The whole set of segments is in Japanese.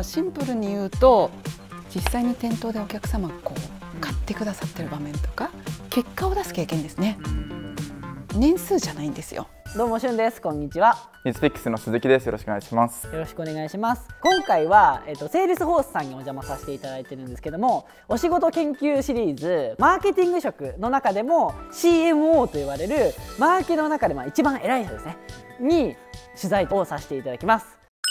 はシンプルに言うと、実際に店頭でお客様がこう買ってくださってる場面とか結果を出す経験ですね。年数じゃないんですよ。 どうもしゅんです。こんにちは。 ニュースピックスの鈴木です。よろしくお願いします。 よろしくお願いします。今回はセールスフォースさんにお邪魔させていただいてるんですけども、お仕事研究シリーズマーケティング職の中でも CMO と言われるマーケの中で一番偉い人ですねに取材をさせていただきます。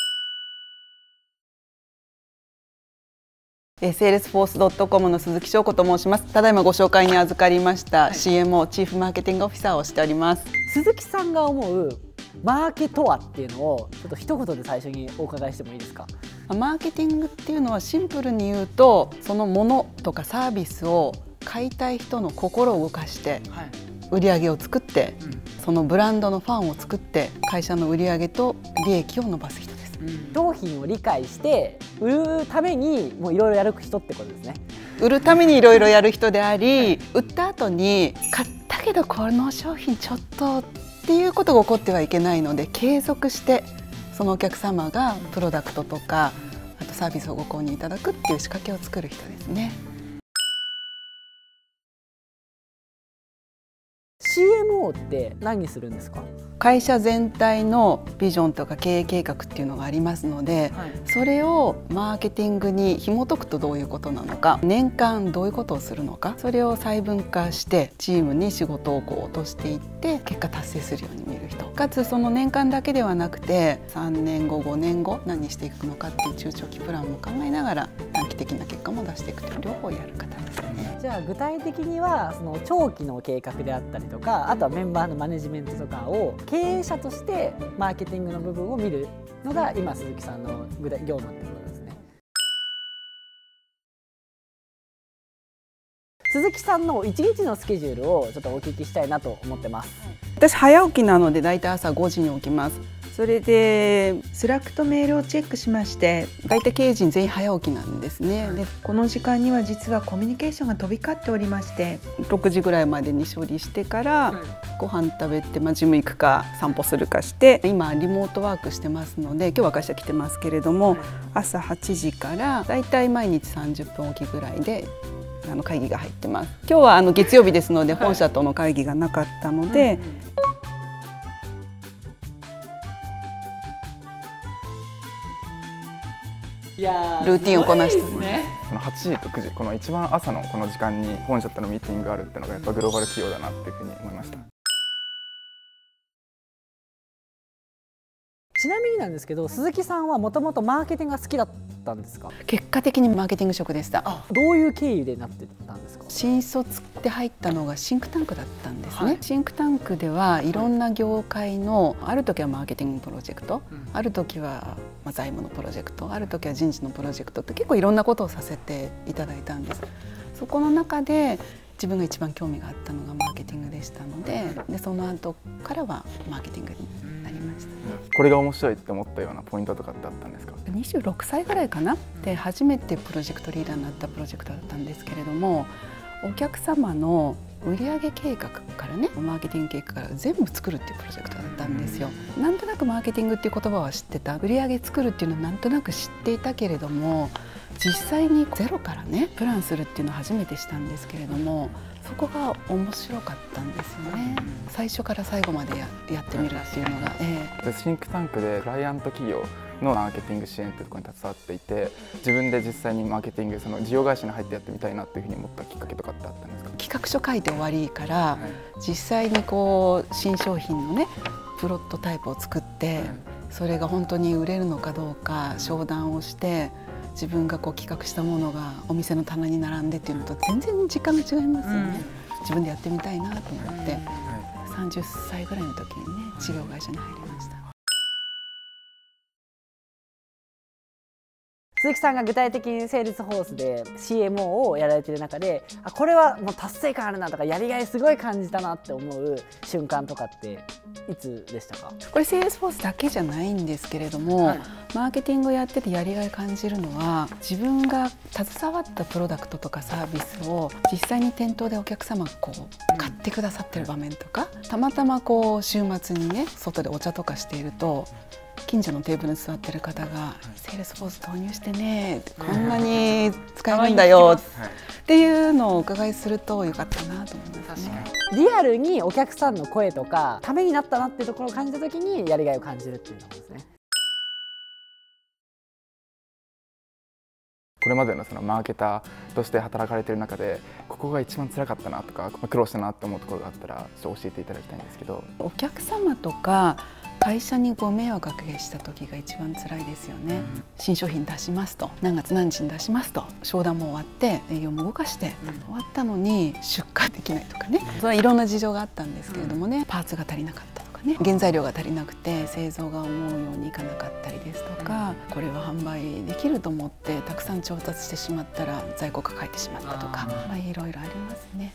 セールスフォース .com の鈴木翔子と申します。ただいまご紹介に預かりました、CMO チーフマーケティングオフィサーをしております。 鈴木さんが思うマーケとはっていうのをちょっと一言で最初にお伺いしてもいいですか。 マーケティングっていうのはシンプルに言うと、そのものとかサービスを買いたい人の心を動かして売り上げを作って、そのブランドのファンを作って会社の売り上げと利益を伸ばす人です。 商品を理解して売るためにもういろいろやる人ってことですね。 売るためにいろいろやる人であり、売った後に買ったけどこの商品ちょっとっていうことが起こってはいけないので、継続してそのお客様がプロダクトとかあとサービスをご購入いただくっていう仕掛けを作る人ですね。 CMO って何するんですか。 会社全体のビジョンとか経営計画っていうのがありますので、それをマーケティングに紐解くとどういうことなのか、年間どういうことをするのか、それを細分化してチームに仕事を落としていって結果達成するように見る人、かつその年間だけではなくて3年後5年後何していくのかっていう中長期プランも考えながら短期的な結果も出していくという両方やる方ですね。 じゃあ具体的にはその長期の計画であったりとか、あとはメンバーのマネジメントとかを経営者としてマーケティングの部分を見るのが今鈴木さんの業務ってことですね。鈴木さんの1日のスケジュールをちょっとお聞きしたいなと思ってます。 私早起きなのでだいたい朝5時に起きます。 それでスラックとメールをチェックしまして、 だいたい経営陣全員早起きなんですね。でこの時間には実はコミュニケーションが飛び交っておりまして、 6時ぐらいまでに処理してからご飯食べて、ジム行くか散歩するかして、今リモートワークしてますので今日は会社来てますけれども、朝8時からだいたい毎日30分おきぐらいで会議が入ってます。今日は月曜日ですので本社との会議がなかったので、ルーティンをこなしてます。 その8時と9時、この一番朝のこの時間に本社とのミーティングがあるっていうのがやっぱグローバル企業だなっていうふうに思いました。 ちなみになんですけど、鈴木さんはもともとマーケティングが好きだったんですか。 結果的にマーケティング職でした。 どういう経緯でなってたんですか。 新卒で入ったのがシンクタンクだったんですね。シンクタンクではいろんな業界の、ある時はマーケティングプロジェクト、ある時は財務のプロジェクト、ある時は人事のプロジェクトって結構いろんなことをさせていただいたんです。そこの中で自分が一番興味があったのがマーケティングでしたので、その後からはマーケティングになりました。 これが面白いって思ったようなポイントとかってあったんですか。 26歳ぐらいかなで初めてプロジェクトリーダーになったプロジェクトだったんですけれども、お客様の売上計画からね、マーケティング計画から全部作るっていうプロジェクトだったんですよ。なんとなくマーケティングっていう言葉は知ってた、売上作るっていうのはなんとなく知っていたけれども、実際にゼロからねプランするっていうのを初めてしたんですけれども、そこが面白かったんですよね。最初から最後までやってみるっていうのが、 シンクタンクでクライアント企業のマーケティング支援というところに携わっていて、自分で実際にマーケティング、その事業会社に入ってやってみたいなというふうに思ったきっかけとかってあったんですか。 企画書書いて終わりから、実際に新商品のねプロトタイプを作って、それが本当に売れるのかどうか商談をして、自分が企画したものがお店の棚に並んでっていうのと全然時間が違いますよね。自分でやってみたいなと思って、30歳ぐらいの時にね事業会社に入りました。 鈴木さんが具体的にセールスフォースで CMO をやられている中で、これはもう達成感あるなとかやりがいすごい感じたなって思う瞬間とかっていつでしたか。 これセールスフォースだけじゃないんですけれども、マーケティングをやっててやりがい感じるのは、自分が携わったプロダクトとかサービスを実際に店頭でお客様が買ってくださってる場面とか、たまたま週末にね外でお茶とかしていると近所のテーブルに座ってる方が「セールスフォース導入してね、こんなに使えるんだよ」っていうのをお伺いするとよかったなと思いますね。 リアルにお客さんの声とかためになったなっていうところを感じた時にやりがいを感じるっていうことですね。 これまでのそのマーケターとして働かれている中でここが一番辛かったなとか苦労したなと思うところがあったらちょっと教えていただきたいんですけど。 お客様とか会社にご迷惑をかけした時が一番辛いですよね。新商品出しますと、何月何日に出しますと、商談も終わって営業も動かして終わったのに出荷できないとかね、それはいろんな事情があったんですけれどもね、パーツが足りなかったとかね、原材料が足りなくて製造が思うようにいかなかったりですとか、これは販売できると思ってたくさん調達してしまったら在庫抱えてしまったとか、いろいろありますね。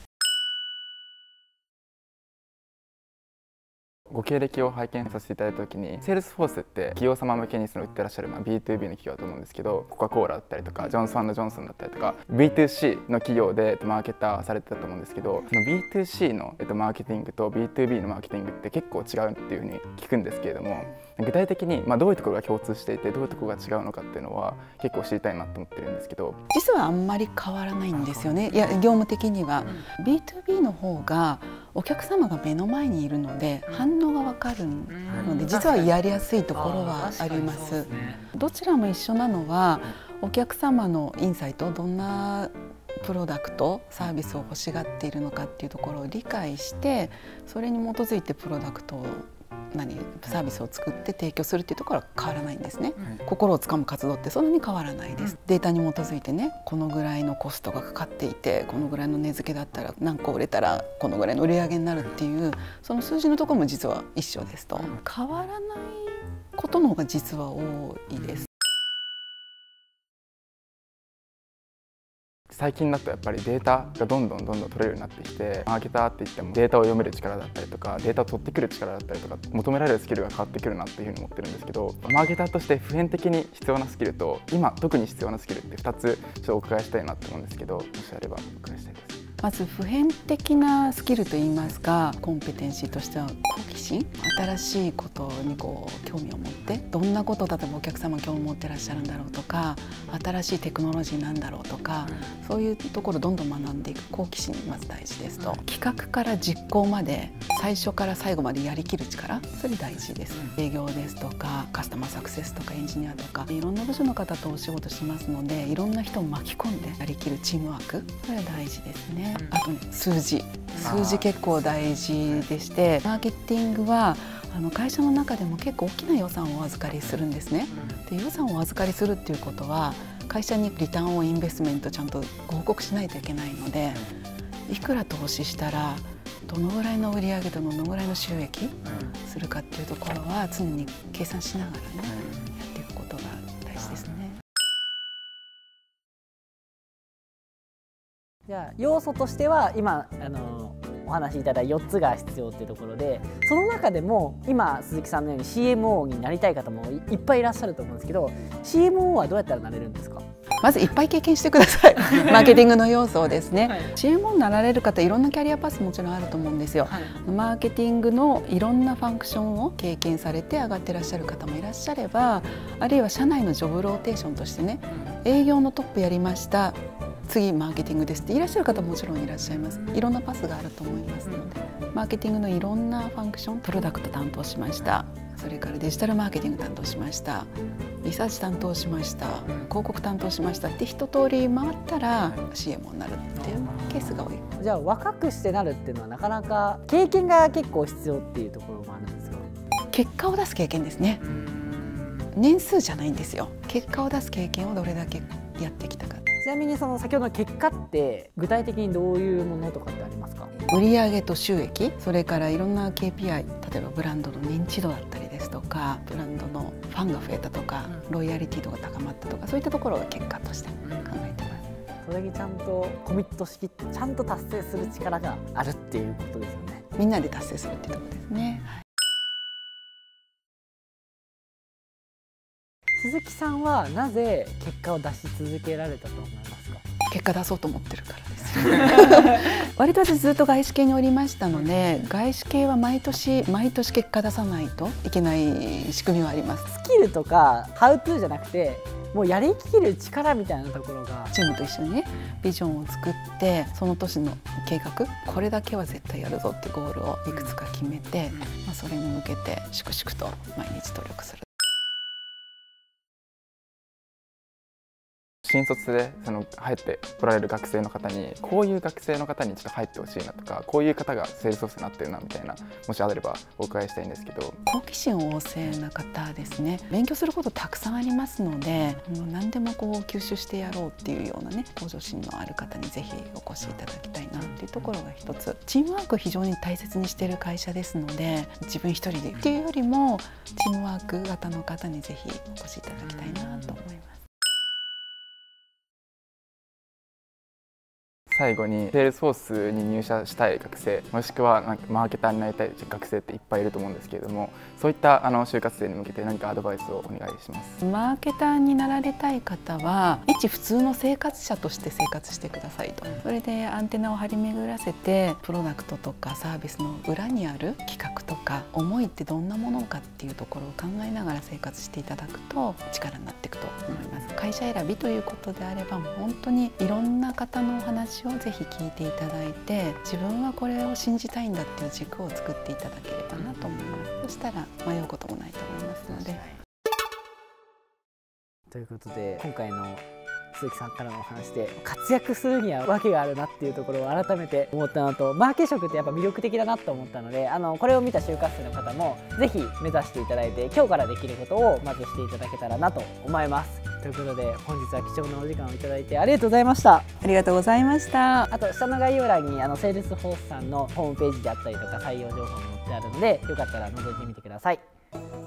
ご経歴を拝見させていただいたときに、セールスフォースって企業様向けに売ってらっしゃるB2B の企業だと思うんですけど、コカ・コーラだったりとかジョンソン&ジョンソンだったりとか B2C の企業でマーケターされてたと思うんですけど、その B2C のマーケティングと B2B のマーケティングって結構違うっていうふうに聞くんですけれども、具体的にどういうところが共通していてどういうところが違うのかっていうのは結構知りたいなと思ってるんですけど。 実はあんまり変わらないんですよね。いや、業務的には B2B の方がお客様が目の前にいるので反応が分かるので、実はやりやすいところはあります。どちらも一緒なのはお客様のインサイト、どんなプロダクトサービスを欲しがっているのかっていうところを理解して、それに基づいてプロダクトをサービスを作って提供するっていうところは変わらないんですね。心をつかむ活動ってそんなに変わらないです。データに基づいてね、このぐらいのコストがかかっていて、このぐらいの値付けだったら何個売れたらこのぐらいの売り上げになるっていう、その数字のところも実は一緒ですと。変わらないことの方が実は多いです。 最近だとやっぱりデータがどんどん取れるようになってきて、マーケターって言ってもデータを読める力だったりとかデータを取ってくる力だったりとか求められるスキルが変わってくるなっていうふうに思ってるんですけど、マーケターとして普遍的に必要なスキルと今特に必要なスキルって2つちょっとお伺いしたいなと思うんですけど、もしあればお伺いしたいです。 まず普遍的なスキルといいますか、コンペテンシーとしては好奇心、新しいことに興味を持って、どんなこと例えばお客様興味を持ってらっしゃるんだろうとか、新しいテクノロジーなんだろうとか、そういうところをどんどん学んでいく好奇心まず大事ですと、企画から実行まで最初から最後までやりきる力、それ大事です。営業ですとかカスタマーサクセスとかエンジニアとかいろんな部署の方とお仕事しますので、いろんな人を巻き込んでやりきるチームワーク、これは大事ですね。あとね、数字結構大事でして、マーケティングは会社の中でも結構大きな予算をお預かりするんですね。で、予算をお預かりするっていうことは会社にリターンオンインベストメントちゃんとご報告しないといけないので、いくら投資したらどのぐらいの売り上げとどのぐらいの収益するかっていうところは常に計算しながらね、やっていくことが大事ですね。 じゃあ要素としては今お話しいただいた4つが必要っていうところで、その中でも今鈴木さんのように CMO になりたい方もいっぱいいらっしゃると思うんですけど、 CMO はどうやったらなれるんですか？ まずいっぱい経験してください。マーケティングの要素をですね、CMO になられる方いろんなキャリアパスもちろんあると思うんですよ。マーケティングのいろんなファンクションを経験されて上がってらっしゃる方もいらっしゃれば、あるいは社内のジョブローテーションとしてね、営業のトップやりました、次マーケティングですっていらっしゃる方ももちろんいらっしゃいます。いろんなパスがあると思いますので、マーケティングのいろんなファンクション、プロダクト担当しました、それからデジタルマーケティング担当しました、リサーチ担当しました、広告担当しましたって一通り回ったら CMO になるっていうケースが多い。 じゃあ若くしてなるっていうのはなかなか経験が結構必要っていうところもあるんですか？ 結果を出す経験ですね。年数じゃないんですよ。結果を出す経験をどれだけやってきたか。 ちなみにその先ほどの結果って具体的にどういうものとかってありますか？ 売上と収益、それからいろんな KPI、例えばブランドの認知度だったりですとか、ブランドのファンが増えたとか、ロイヤリティ度が高まったとか、そういったところが結果として考えてます。 それにちゃんとコミットしきってちゃんと達成する力があるっていうことですよね。 みんなで達成するっていうところですね。鈴木さんはなぜ結果を出し続けられたと思いますか？ 結果出そうと思ってるからです割と私ずっと外資系におりましたので、外資系は毎年結果出さないといけない仕組みはあります。 スキルとかハウトゥーじゃなくて、もうやりきる力みたいなところがチームと一緒にねビジョンを作って、その年の計画、これだけは絶対やるぞっていうゴールをいくつか決めて、それに向けて粛々と毎日努力する。 新卒で入ってこられる学生の方に、こういう学生の方にちょっと入ってほしいなとか、こういう方がセールスソースになってるなみたいな、もしあればお伺いしたいんですけど。 好奇心旺盛な方ですね。勉強することたくさんありますので、何でも吸収してやろうっていうようなね、向上心のある方にぜひお越しいただきたいなっていうところが一つ。チームワークを非常に大切にしている会社ですので、自分一人でっていうよりもチームワーク型の方にぜひお越しいただきたいなと思います。 最後にセールスフォースに入社したい学生、もしくはマーケターになりたい学生っていっぱいいると思うんですけれども、そういった就活生に向けて何かアドバイスをお願いします。 マーケターになられたい方は一普通の生活者として生活してくださいと。それでアンテナを張り巡らせて、プロダクトとかサービスの裏にある企画とか思いってどんなものかっていうところを考えながら生活していただくと力になっていくと思います。会社選びということであれば、もう本当にいろんな方のお話をぜひ聞いていただいて、自分はこれを信じたいんだっていう軸を作っていただければなと思います。そしたら迷うこともないと思いますので。 ということで、今回の鈴木さんからのお話で、活躍するには訳があるなっていうところを改めて思ったのと、マーケ職ってやっぱ魅力的だなと思ったので、これを見た就活生の方もぜひ目指していただいて、今日からできることをまずしていただけたらなと思います。ということで、本日は貴重なお時間をいただいてありがとうございました。 ありがとうございました。 あと下の概要欄にセールスフォースさんのホームページであったりとか採用情報も載ってあるので、よかったら覗いてみてください。